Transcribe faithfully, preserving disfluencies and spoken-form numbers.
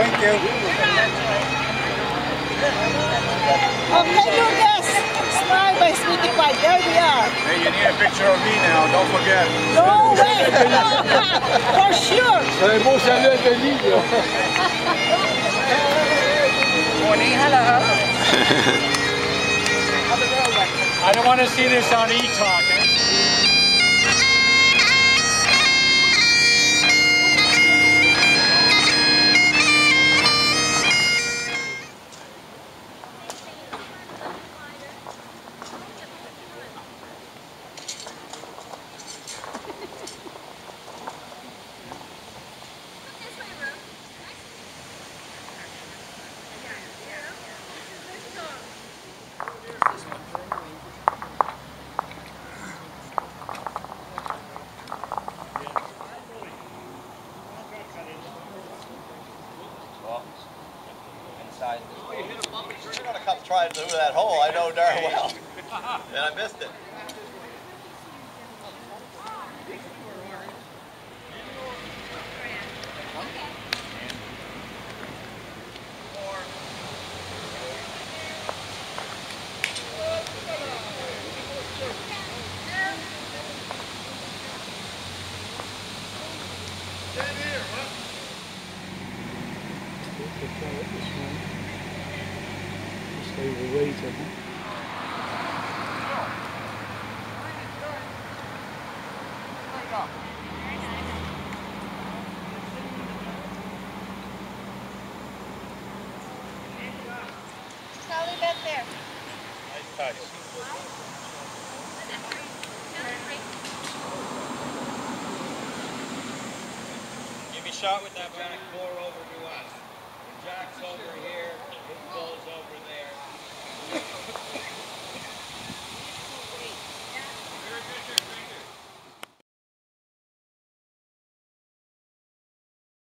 Thank you. Oh, can you guess? Smile, my sweetie pie. There we are. Hey, you need a picture of me now. Don't forget. No way. For sure. C'est un beau salut à Denis, là. Morning, hello. I don't want to see this on E-Talk. Eh? You're going to come try to do that hole, I know darn well. And I missed it. Stay the weight, I think. Sally back there. Nice touch. Give me a shot with that back four over to us. Jack's over here, his ball's over there. Very good, very good.